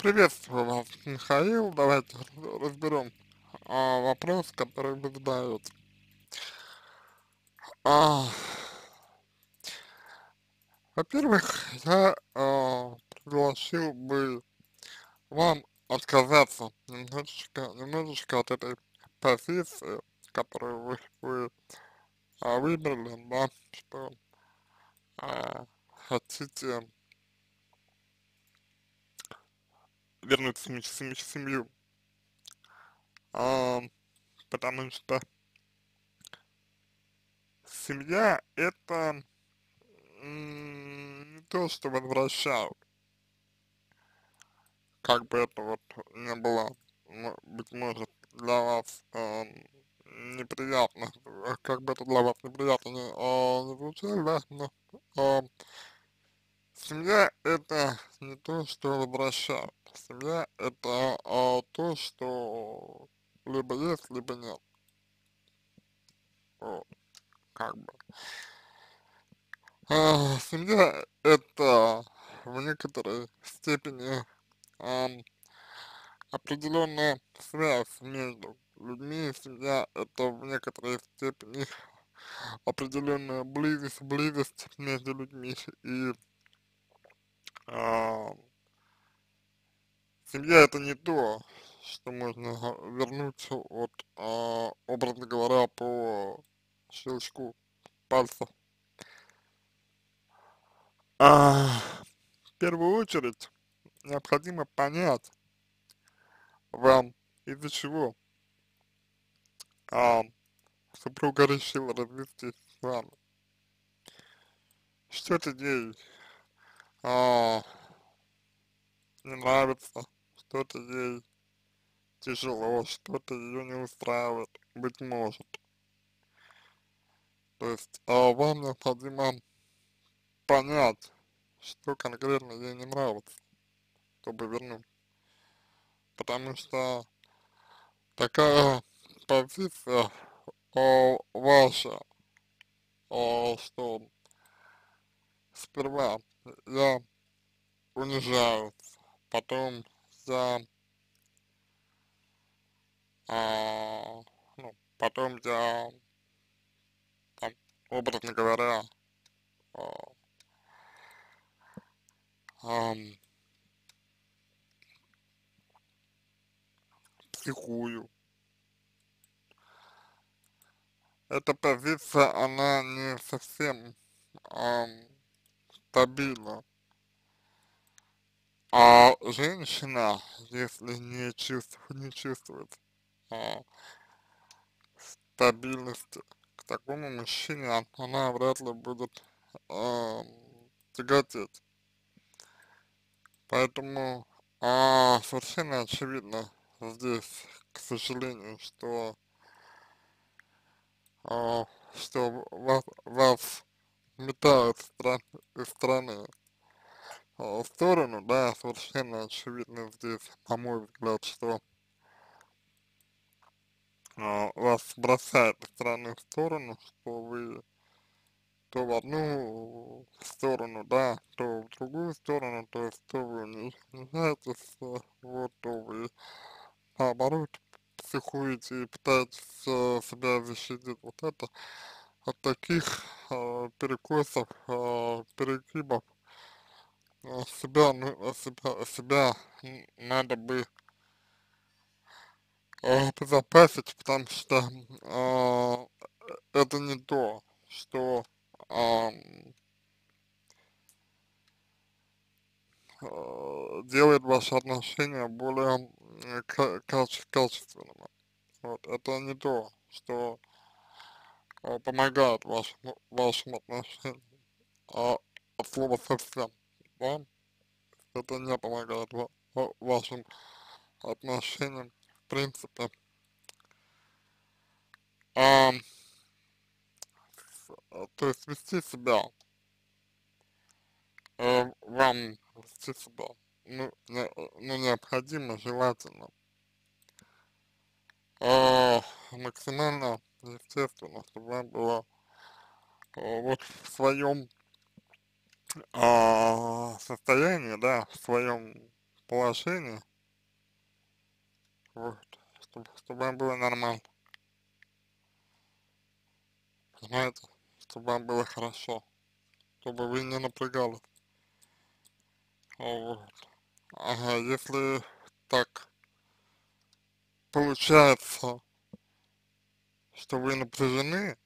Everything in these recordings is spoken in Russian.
Приветствую вас, Михаил. Давайте разберем вопрос, который вы задаете. А, Во-первых, я предложил бы вам отказаться немножечко от этой позиции, которую вы выбрали, да, что хотите вернуть семью, а, потому что семья это не то, что возвращают, как бы это вот не было, быть может, для вас неприятно, как бы это для вас неприятно не звучало, да, но а, семья это не то, что возвращают, семья это то, что либо есть, либо нет, вот, как бы. Семья это в некоторой степени определенная связь между людьми, семья это в некоторой степени определенная близость между людьми. И а, семья это не то, что можно вернуть от, образно говоря, по щелчку пальцев. В первую очередь необходимо понять вам, из-за чего а, супруга решила развестись с вами. Что-то ей а, не нравится, что-то ей тяжело, что-то ее не устраивает, быть может. То есть вам необходимо понять, что конкретно ей не нравится, чтобы вернуть. Потому что такая позиция ваша, что сперва я унижаюсь, потом я, а, потом я, там, образно говоря, а, ам, психую. Эта позиция, она не совсем ам, стабильна. А женщина, если не чувствует а, стабильности к такому мужчине, она вряд ли будет ам, тяготеть. Поэтому совершенно очевидно здесь, к сожалению, а, что вас метают из страны в сторону, да, совершенно очевидно здесь, на мой взгляд, что вас бросает из стороны в сторону, что вы то в одну сторону, да, то в другую сторону, то есть то вы унижаетесь, вот, то вы наоборот психуете и пытаетесь себя защитить. Вот это от таких перекосов, перегибов себя надо бы безопасить, потому что это не то, что делает ваши отношения более качественными. Вот, это не то, что помогает вашим отношениям, от слова совсем, да, это не помогает вашим отношениям, в принципе. А, то есть вести себя, вам вести себя, необходимо, желательно, максимально естественно, чтобы вам было вот в своем состоянии, да, в своем положении, вот, чтобы вам было нормально, понимаете, чтобы вам было хорошо, чтобы вы не напрягались, вот. Ага, если так получается, что вы напряжены,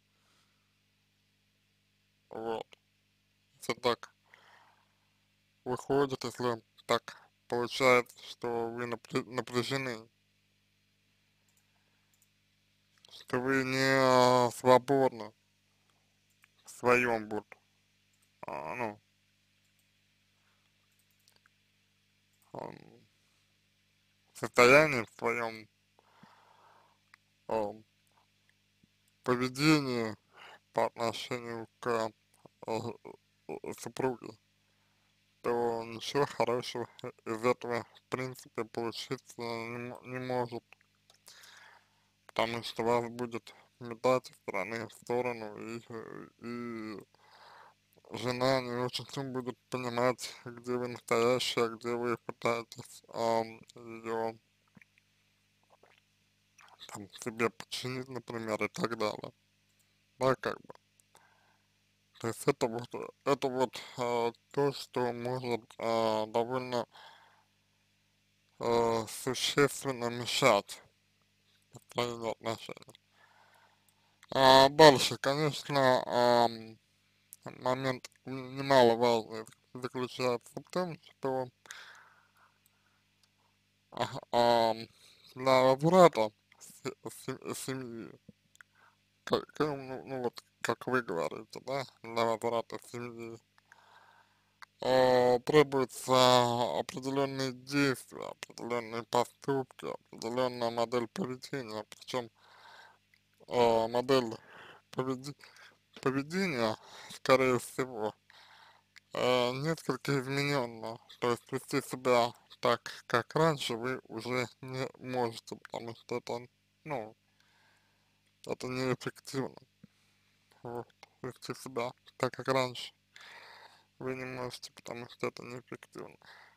вот, если так выходит, если так получается, что вы напряжены, что вы не свободны в своем вот, ну, ам, состоянии, в своем ам, поведении по отношению к супруге, то ничего хорошего из этого в принципе получиться не может, потому что вас будет метать из стороны в сторону, и жена не очень будет понимать, где вы настоящая, где вы пытаетесь ее там себе подчинить, например, и так далее. Да, как бы. То есть это вот то, что может довольно существенно мешать построению отношений. Дальше, конечно, момент немаловажный заключается в том, что для возврата семьи, ну вот, как вы говорите, да, для возврата семьи, требуются определенные действия, определенные поступки, определенная модель поведения, причем модель поведи- поведения, скорее всего, несколько измененная, то есть вести себя так, как раньше, вы уже не можете, потому что это, ну, это неэффективно, вот, вести себя так, как раньше, вы не можете, потому что это неэффективно.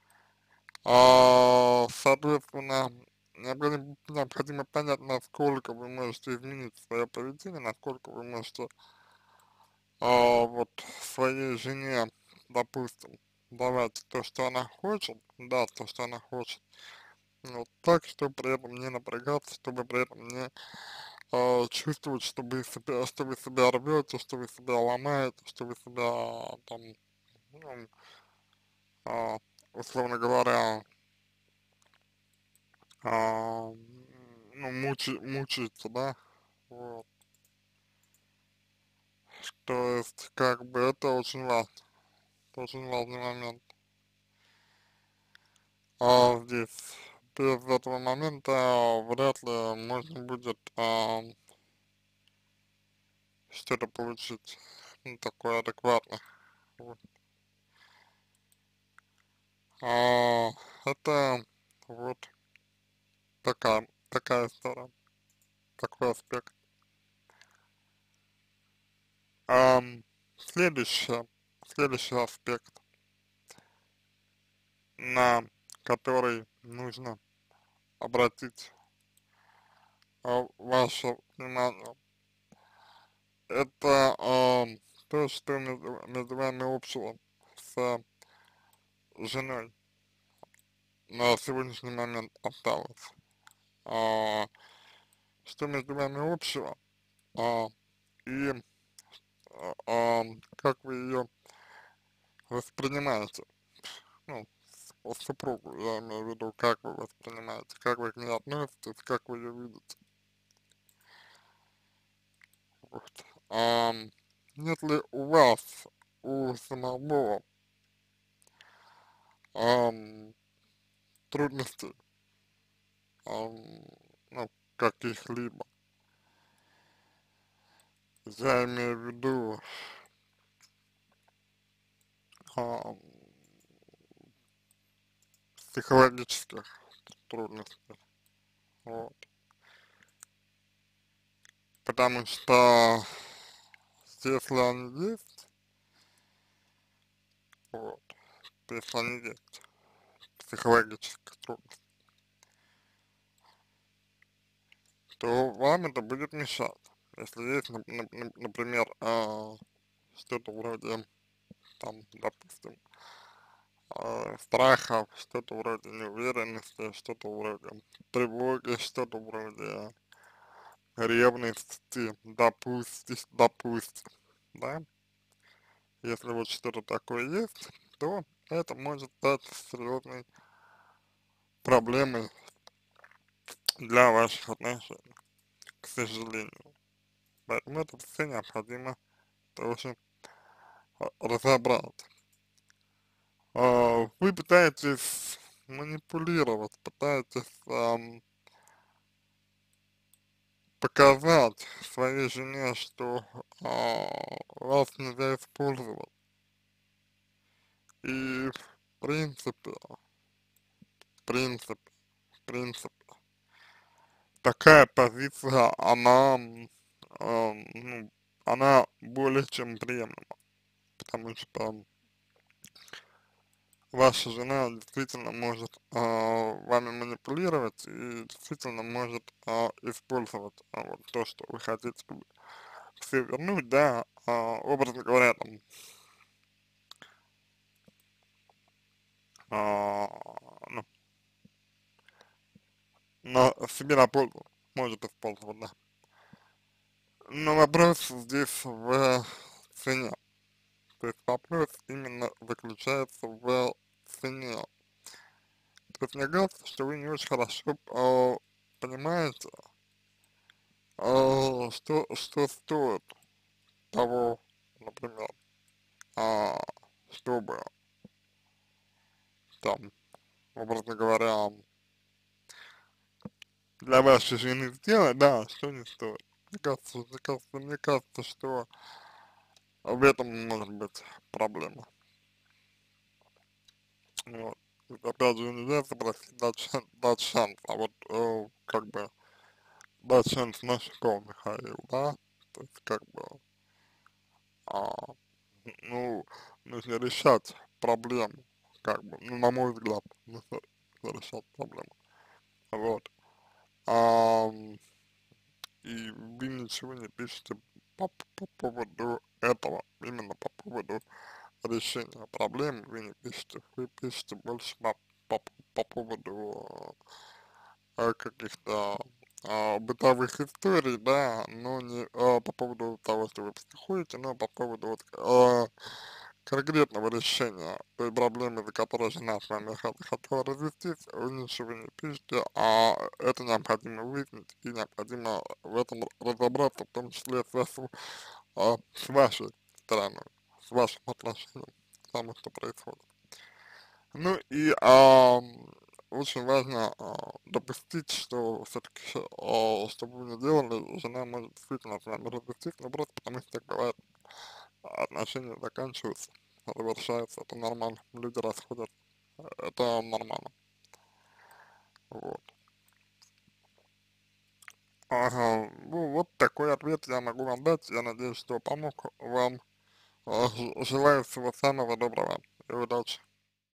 Соответственно, необходимо понять, насколько вы можете изменить свое поведение, насколько вы можете, вот, своей жене, допустим, давать то, что она хочет, да, то, что она хочет, вот так, чтобы при этом не напрягаться, чтобы при этом не чувствовать, что вы себя рвете, что вы себя ломаете, что вы себя там, ну, а, условно говоря, а, ну, мучается, да, вот, то есть, как бы, это очень важный момент, здесь, без этого момента вряд ли можно будет, что-то получить, ну, такое адекватное, вот, а, это, вот, такая история, такой аспект. Следующее, следующий аспект, на который нужно обратить ваше внимание, это то, что между вами общего с женой на сегодняшний момент осталось. А, что между вами общего, а, и как вы ее воспринимаете, ну, супругу, я имею в виду, как вы воспринимаете, как вы к ней относитесь, как вы ее видите. Вот. Нет ли у вас, у самого, ам, трудностей, ам, ну, каких-либо? Я имею в виду, ам, психологических трудностей, вот. Потому что если они есть, вот, если они есть, психологические, трудности, то вам это будет мешать. Если есть, например, что-то вроде, там, допустим, страхов, что-то вроде неуверенности, что-то вроде тревоги, что-то вроде ревности, допустим, да, если вот что-то такое есть, то это может стать серьезной проблемой для ваших отношений, к сожалению. Поэтому это все необходимо тоже разобрать. Вы пытаетесь манипулировать, пытаетесь показать своей жене, что вас нельзя использовать. И в принципе, в принципе, в принципе, такая позиция, ну, она более чем приемлема, потому что ваша жена действительно может вами манипулировать и действительно может использовать вот то, что вы хотите все вернуть, да, образно говоря, там, ну, себе на пользу может использовать, да. Но вопрос здесь в цене. То есть вопрос именно заключается в цене. То есть мне кажется, что вы не очень хорошо понимаете, что стоит того, например, а, чтобы там, образно говоря, для вашей жены сделать, да, что не стоит. Мне кажется, что в этом может быть проблема. Вот. Опять же, нельзя попросить дать шанс, а вот как бы дать шанс Машкову Михаилу, да, то есть как бы, а, ну, нужно решать проблему, как бы, ну, на мой взгляд, нужно решать проблему, вот, и вы ничего не пишете по поводу этого, именно по поводу решения проблемы вы не пишете, вы пишете больше по, по поводу каких-то бытовых историй, да, но не по поводу того, что вы психуете, но по поводу вот конкретного решения той проблемы, за которой жена с вами хотела развестись, вы ничего не пишете, а это необходимо выяснить и необходимо в этом разобраться, в том числе с вашей стороны, с вашим отношением к тому, что происходит. Ну и очень важно допустить, что все-таки, что бы вы ни делали, жена может действительно с вами развестись, ну просто потому что так бывает, отношения заканчиваются, завершаются, это нормально, люди расходятся, это нормально, вот. Ага, ну вот такой ответ я могу вам дать, я надеюсь, что помог вам. Желаю всего самого доброго и удачи.